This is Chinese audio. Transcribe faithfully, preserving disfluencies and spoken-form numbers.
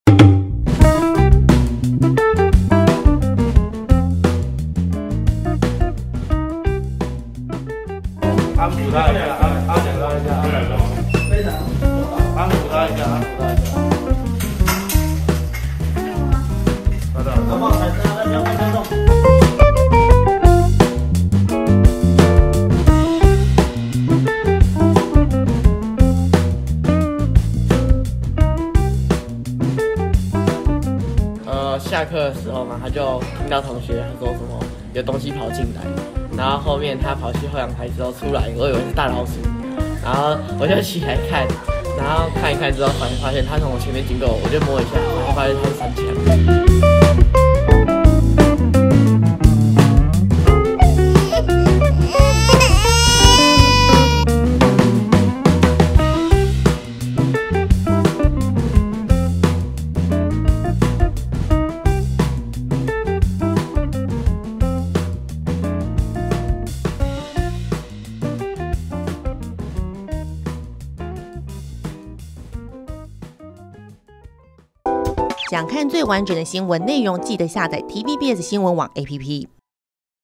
安抚他一下，安安抚他一下，非常安抚他一下，安抚他一下。好的，好不好？来，来，不要快动。呃，下课的时候嘛，他就听到同学说什么有东西跑进来。然后后面他跑去后阳台之后出来，我以为是大老鼠，然后我就起来看，然后看一看之后，发现发现他从我前面经过，我就摸一下，然后发现他是三枪。 想看最完整的新闻内容，记得下载 T V B S 新闻网 A P P。